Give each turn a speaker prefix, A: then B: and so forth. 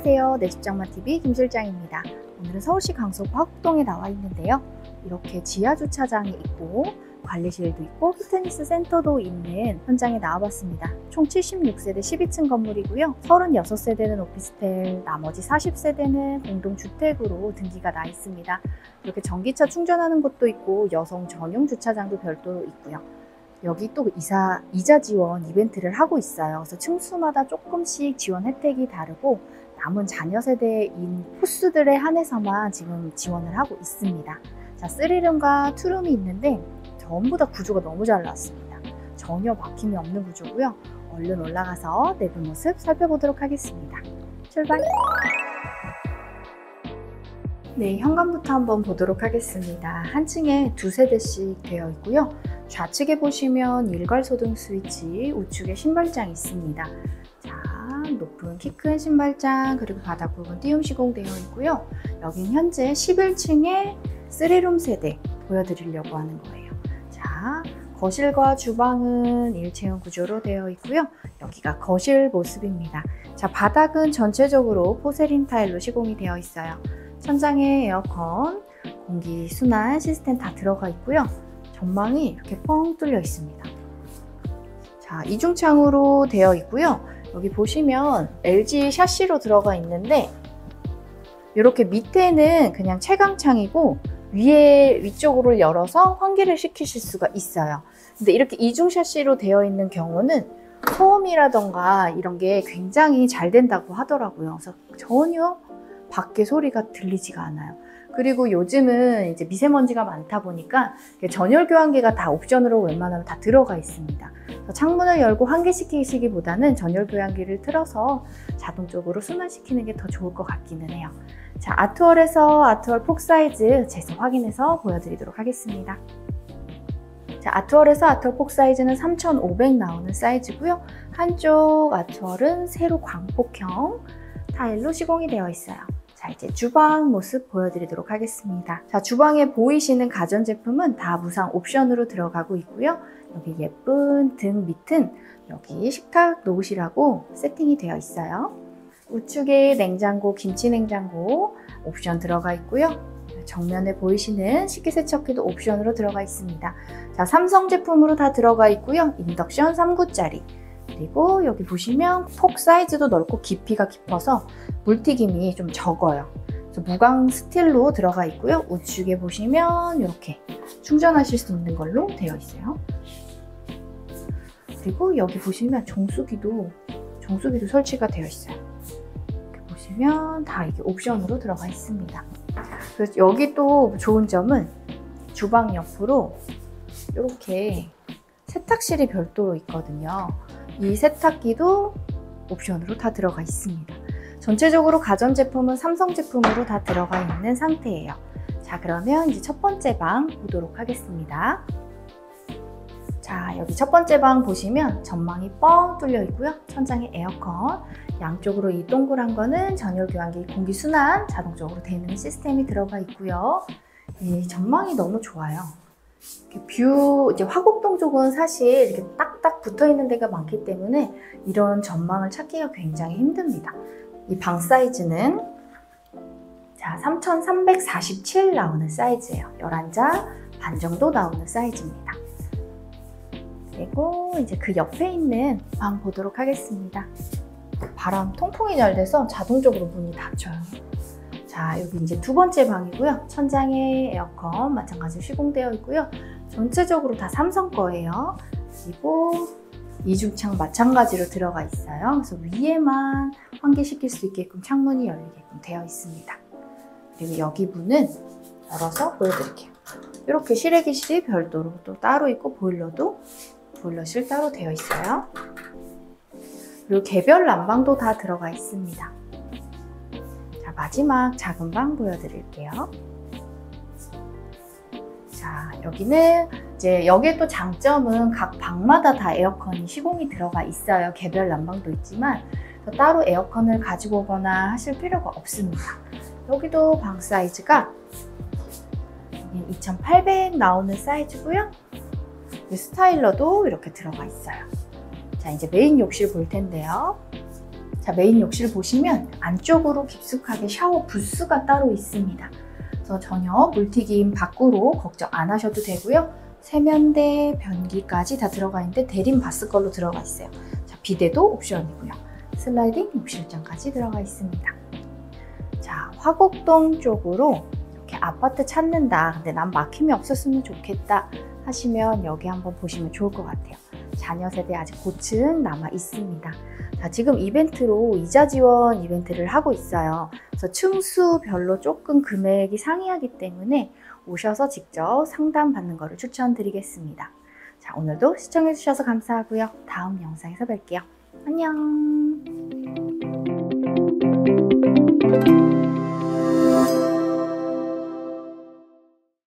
A: 안녕하세요. 내 집장만TV 김실장입니다. 오늘은 서울시 강서구 화곡동에 나와 있는데요. 이렇게 지하 주차장이 있고 관리실도 있고 피트니스 센터도 있는 현장에 나와봤습니다. 총 76세대 12층 건물이고요. 36세대는 오피스텔, 나머지 40세대는 공동주택으로 등기가 나 있습니다. 이렇게 전기차 충전하는 곳도 있고 여성 전용 주차장도 별도로 있고요. 여기 또 이자 지원 이벤트를 하고 있어요. 그래서 층수마다 조금씩 지원 혜택이 다르고 남은 자녀 세대인 호수들에 한해서만 지금 지원을 하고 있습니다. 자, 3룸과 2룸이 있는데 전부 다 구조가 너무 잘 나왔습니다. 전혀 막힘이 없는 구조고요. 얼른 올라가서 내부 모습 살펴보도록 하겠습니다. 출발! 네, 현관부터 한번 보도록 하겠습니다. 한 층에 2세대씩 되어 있고요. 좌측에 보시면 일괄소등 스위치, 우측에 신발장이 있습니다. 자, 높은 키 큰 신발장, 그리고 바닥 부분 띄움 시공되어 있고요. 여긴 현재 11층에 3룸 세대 보여드리려고 하는 거예요. 자, 거실과 주방은 일체형 구조로 되어 있고요. 여기가 거실 모습입니다. 자, 바닥은 전체적으로 포세린 타일로 시공이 되어 있어요. 천장에 에어컨, 공기 순환 시스템 다 들어가 있고요. 전망이 이렇게 뻥 뚫려 있습니다. 자, 이중창으로 되어 있고요. 여기 보시면 LG 샤시로 들어가 있는데 이렇게 밑에는 그냥 채광창이고 위쪽으로 열어서 환기를 시키실 수가 있어요. 근데 이렇게 이중 샤시로 되어 있는 경우는 소음이라던가 이런 게 굉장히 잘 된다고 하더라고요. 그래서 전혀 밖에 소리가 들리지가 않아요. 그리고 요즘은 이제 미세먼지가 많다 보니까 전열 교환기가 다 옵션으로 웬만하면 다 들어가 있습니다. 창문을 열고 환기시키시기보다는 전열 교환기를 틀어서 자동적으로 순환시키는 게 더 좋을 것 같기는 해요. 자, 아트월에서 아트월 폭 사이즈 재서 확인해서 보여드리도록 하겠습니다. 자, 아트월에서 아트월 폭 사이즈는 3500 나오는 사이즈고요. 한쪽 아트월은 세로 광폭형 타일로 시공이 되어 있어요. 자, 이제 주방 모습 보여드리도록 하겠습니다. 자, 주방에 보이시는 가전제품은 다 무상 옵션으로 들어가고 있고요. 여기 예쁜 등 밑은 여기 식탁 놓으시라고 세팅이 되어 있어요. 우측에 냉장고, 김치냉장고 옵션 들어가 있고요. 정면에 보이시는 식기세척기도 옵션으로 들어가 있습니다. 자, 삼성 제품으로 다 들어가 있고요. 인덕션 3구짜리. 그리고 여기 보시면 폭 사이즈도 넓고 깊이가 깊어서 물튀김이 좀 적어요. 그래서 무광 스틸로 들어가 있고요. 우측에 보시면 이렇게 충전하실 수 있는 걸로 되어 있어요. 그리고 여기 보시면 정수기도 설치가 되어 있어요. 이렇게 보시면 다 이게 옵션으로 들어가 있습니다. 그래서 여기 또 좋은 점은 주방 옆으로 이렇게 세탁실이 별도로 있거든요. 이 세탁기도 옵션으로 다 들어가 있습니다. 전체적으로 가전제품은 삼성 제품으로 다 들어가 있는 상태예요. 자, 그러면 이제 첫 번째 방 보도록 하겠습니다. 자, 여기 첫 번째 방 보시면 전망이 뻥 뚫려 있고요. 천장에 에어컨, 양쪽으로 이 동그란 거는 전열 교환기 공기 순환 자동적으로 되는 시스템이 들어가 있고요. 이 전망이 너무 좋아요. 이제 화곡동 쪽은 사실 이렇게 딱딱 붙어 있는 데가 많기 때문에 이런 전망을 찾기가 굉장히 힘듭니다. 이 방 사이즈는 자, 3347 나오는 사이즈예요. 11자 반 정도 나오는 사이즈입니다. 그리고 이제 그 옆에 있는 방 보도록 하겠습니다. 바람 통풍이 잘 돼서 자동적으로 문이 닫혀요. 자, 여기 이제 두 번째 방이고요. 천장에 에어컨 마찬가지로 시공되어 있고요. 전체적으로 다 삼성 거예요. 그리고 이중창 마찬가지로 들어가 있어요. 그래서 위에만 환기시킬 수 있게끔 창문이 열리게끔 되어 있습니다. 그리고 여기 문은 열어서 보여드릴게요. 이렇게 실외기실이 별도로 또 따로 있고 보일러실 따로 되어 있어요. 그리고 개별 난방도 다 들어가 있습니다. 자, 마지막 작은 방 보여드릴게요. 자, 여기는 이제 여기에 또 장점은 각 방마다 다 에어컨이 시공이 들어가 있어요. 개별 난방도 있지만 따로 에어컨을 가지고 오거나 하실 필요가 없습니다. 여기도 방 사이즈가 2800 나오는 사이즈고요. 스타일러도 이렇게 들어가 있어요. 자, 이제 메인 욕실 볼 텐데요. 자, 메인 욕실 보시면 안쪽으로 깊숙하게 샤워 부스가 따로 있습니다. 그래서 전혀 물튀김 밖으로 걱정 안 하셔도 되고요. 세면대, 변기까지 다 들어가 있는데 대림 바스 걸로 들어가 있어요. 자, 비데도 옵션이고요. 슬라이딩 욕실장까지 들어가 있습니다. 자, 화곡동 쪽으로 이렇게 아파트 찾는다. 근데 난 막힘이 없었으면 좋겠다 하시면 여기 한번 보시면 좋을 것 같아요. 자녀 세대 아직 고층 남아 있습니다. 자, 지금 이벤트로 이자 지원 이벤트를 하고 있어요. 그래서 층수별로 조금 금액이 상이하기 때문에 오셔서 직접 상담 받는 거를 추천드리겠습니다. 자, 오늘도 시청해 주셔서 감사하고요. 다음 영상에서 뵐게요. 안녕.